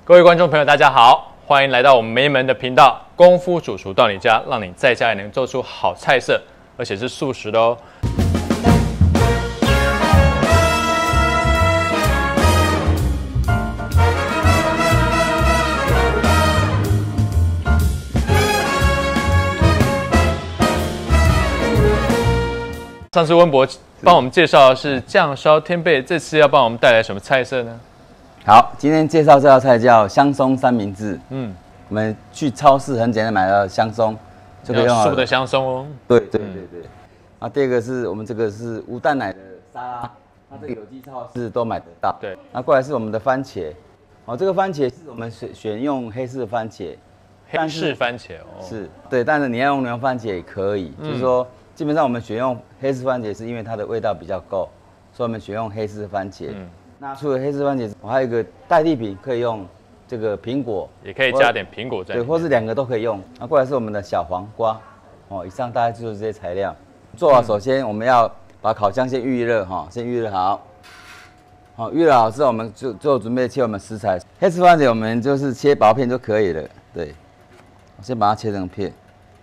各位观众朋友，大家好，欢迎来到我们梅门的频道“功夫主厨到你家”，让你在家也能做出好菜色，而且是素食的哦。上次温博帮我们介绍的是酱烧天贝，这次要帮我们带来什么菜色呢？ 好，今天介绍这道菜叫香松三明治。我们去超市很简单买到香松，就可以用素的香松哦。 对。啊，第二个是我们这个是无蛋奶的沙拉，它这个有机超市都买得到。 对。 那过来是我们的番茄，哦，这个番茄是我们选用黑式番茄。 黑式番茄哦。 是对，但是你要用牛番茄也可以，就是说基本上我们选用黑式番茄是因为它的味道比较够，所以我们选用黑式番茄。那除了黑式番茄，我还有一个代替品可以用这个苹果， 也可以加点苹果在里面， 对，或是两个都可以用。那过来是我们的小黄瓜，哦，以上大概就是这些材料。做好，首先我们要把烤箱先预热哈，先预热好。好，预热好之后，我们就做准备切我们食材。黑式番茄我们就是切薄片就可以了，对。我先把它切成片。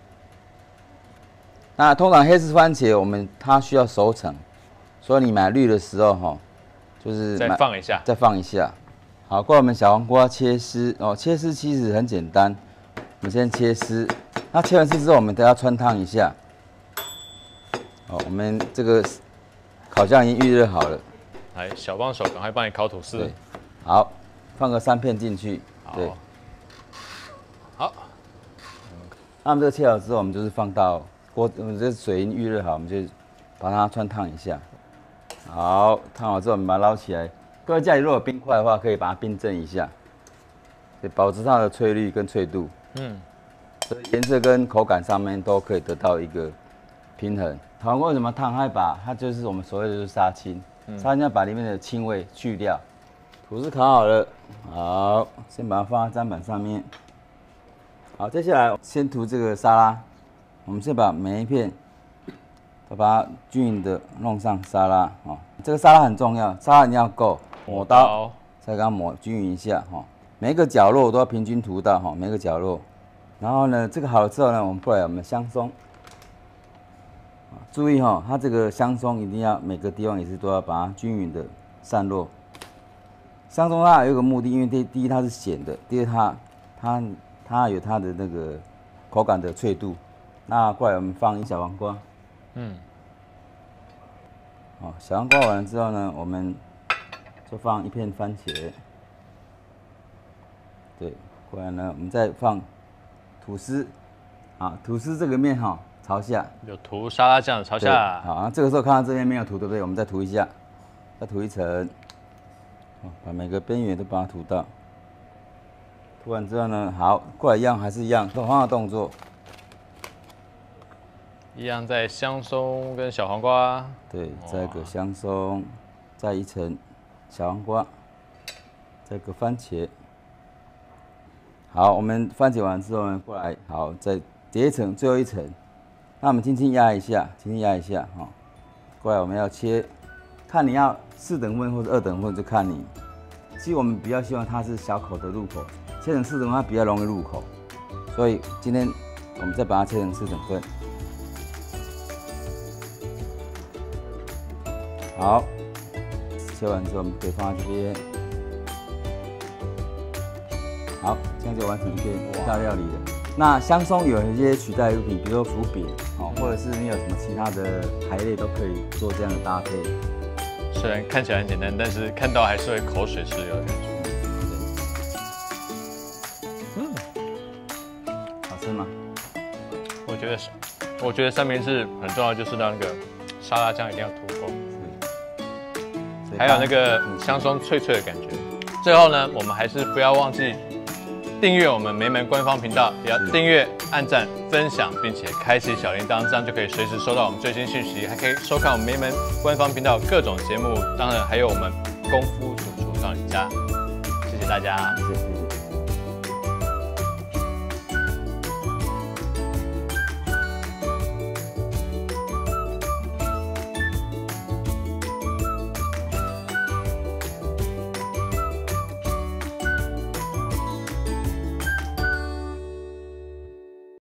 那通常黑式番茄它需要熟成，所以你买绿的时候哈。就是再放一下，好，过来我们小黄瓜切丝哦，切丝其实很简单，我们先切丝，那切完丝之后，我们都要汆烫一下。哦，我们这个烤箱已经预热好了，来，小帮手赶快帮你烤吐司。对，好，放个3片进去，对，好。那我们这个切好之后，我们就是放到锅，我们这水已经预热好，我们就把它汆烫一下。好，烫好之后我们把它捞起来。各位家里如果有冰块的话，可以把它冰镇一下，对，保持它的翠绿跟脆度。所以颜色跟口感上面都可以得到一个平衡。小黄瓜为什么烫？它就是我们所谓的杀青，杀青要把里面的青味去掉。吐司烤好了，好，先把它放在砧板上面。好，接下来先涂这个沙拉，我们先把每一片。把它均匀的弄上沙拉哦，这个沙拉很重要，沙拉一定要够，抹刀再给它抹均匀一下哈，每一个角落都要平均涂到哈，每个角落。然后呢，这个好了之后呢，我们过来我们香松，注意哈，它这个香松一定要每个地方也是都要把它均匀的散落。香松它有一个目的，因为第一它是咸的，第二它有它的那个口感的脆度。那过来我们放一小黄瓜。好，小黄瓜完了之后呢，我们就放1片番茄。对，过来呢，我们再放吐司。好，吐司这个面哈朝下，有涂沙拉酱朝下。好，这个时候看到这边没有涂，对不对？我们再涂一下，再涂一层。好，把每个边缘都把它涂到。涂完之后呢，好，过来还是一样，同样的动作。一样在香松跟小黄瓜，对，再一个香松，再一层小黄瓜，再一个番茄。好，我们番茄完之后呢，过来好再叠一层，最后一层。那我们轻轻压一下，哈。过来我们要切，看你要4等份或者2等份，就看你。其实我们比较希望它是小口的入口，切成4等份它比较容易入口，所以今天我们再把它切成4等份。好，切完之后我们可以放在这边。好，这样就完成一片一道料理了。那香松有一些取代物品，比如说薯饼，哦，或者是你有什么其他的排类都可以做这样的搭配。虽然看起来很简单，但是看到还是会口水直流的感觉。好吃吗？我觉得三明治很重要，就是让那个沙拉酱一定要涂够。还有那个香松脆脆的感觉。最后呢，我们还是不要忘记订阅我们梅门官方频道，也要订阅、按赞、分享，并且开启小铃铛，这样就可以随时收到我们最新讯息，还可以收看我们梅门官方频道各种节目，当然还有我们功夫主厨到你家。谢谢大家，谢谢。